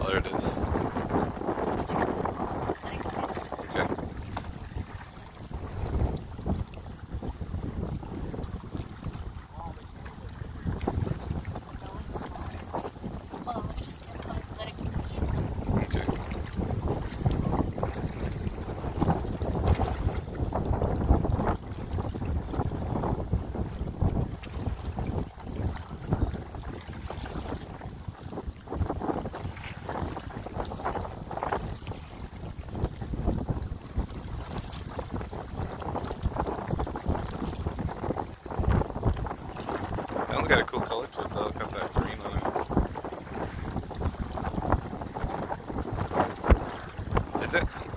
Oh, there it is. Okay. Okay. That one's got a cool color to it though. Got that green on it. Is it?